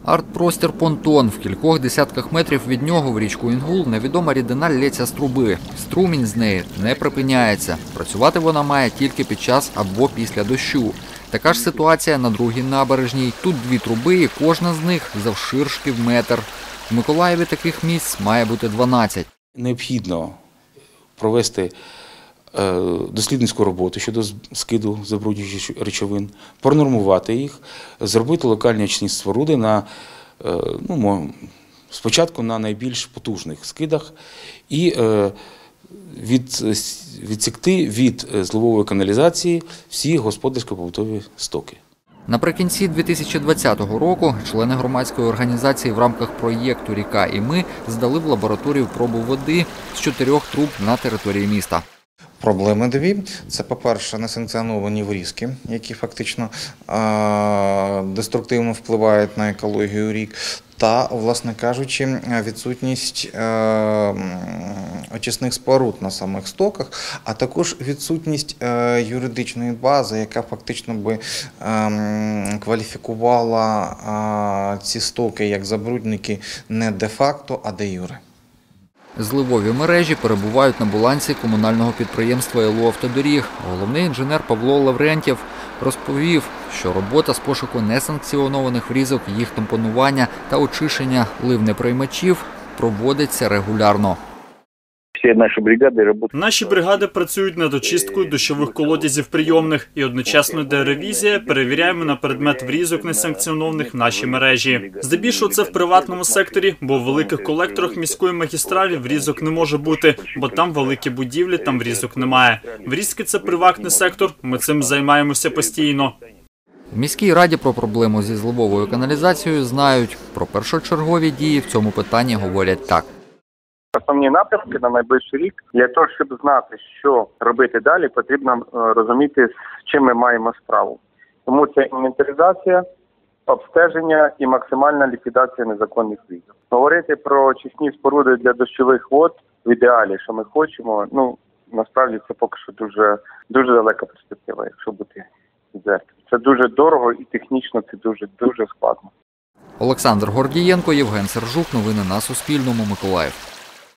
Арт-простір «Понтон». В кількох десятках метрів від нього в річку Інгул невідома рідина лється з труби. Струмінь з неї не припиняється. Працювати вона має тільки під час або після дощу. Така ж ситуація на другій набережній. Тут дві труби і кожна з них завширшки в метр. В Миколаєві таких місць має бути 12. Необхідно провести дослідницьку роботу щодо скиду забруднюючих речовин, пронормувати їх, зробити локальні очисні споруди спочатку на найбільш потужних скидах і відсікти від зливової каналізації всі господарсько-побутові стоки. Наприкінці 2020 року члени громадської організації в рамках проєкту «Ріка і ми» здали в лабораторію пробу води з 4 труб на території міста. Проблеми дві. Це, по-перше, несанкціоновані врізки, які фактично деструктивно впливають на екологію рік, та, власне кажучи, відсутність очисних споруд на самих стоках, а також відсутність юридичної бази, яка фактично би кваліфікувала ці стоки як забрудники не де-факто, а де-юре. Зливові мережі перебувають на балансі комунального підприємства «ЛУ Автодоріг». Головний інженер Павло Лаврентєв розповів, що робота з пошуку несанкціонованих врізок, їх тампонування та очищення ливнеприймачів проводиться регулярно. Наші бригади працюють над очисткою дощових колодязів прийомних і одночасно йде ревізія, перевіряємо на предмет врізок несанкціонованих в нашій мережі. Здебільшого це в приватному секторі, бо в великих колекторах міської магістралі врізок не може бути, бо там великі будівлі, там врізок немає. Врізки – це приватний сектор, ми цим займаємося постійно. В міській раді про проблему зі зливовою каналізацією знають. Про першочергові дії в цьому питанні говорять так. Основні напрямки на найближчий рік. Для того, щоб знати, що робити далі, потрібно розуміти, з чим ми маємо справу. Тому це інвентаризація, обстеження і максимальна ліквідація незаконних врізок. Говорити про очисні споруди для дощових вод в ідеалі, що ми хочемо, насправді це поки що дуже далека перспектива, якщо бути відвертим. Це дуже дорого і технічно це дуже складно. Олександр Гордієнко, Євген Сержук. Новини на Суспільному. Миколаїв.